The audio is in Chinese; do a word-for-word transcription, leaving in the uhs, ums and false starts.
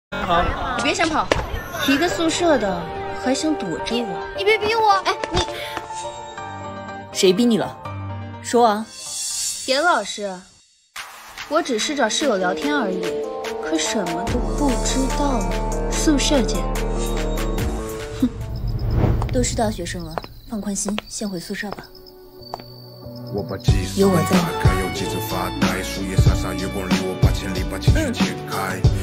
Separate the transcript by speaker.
Speaker 1: 好，
Speaker 2: 你别想跑，一个宿舍的还想躲着我？
Speaker 3: 你别逼我！
Speaker 2: 哎，你
Speaker 4: 谁逼你了？说啊！
Speaker 2: 严老师，我只是找室友聊天而已，可什么都不知道呢。宿舍见。
Speaker 4: 哼，都是大学生了，放宽心，先回宿舍吧。有我在。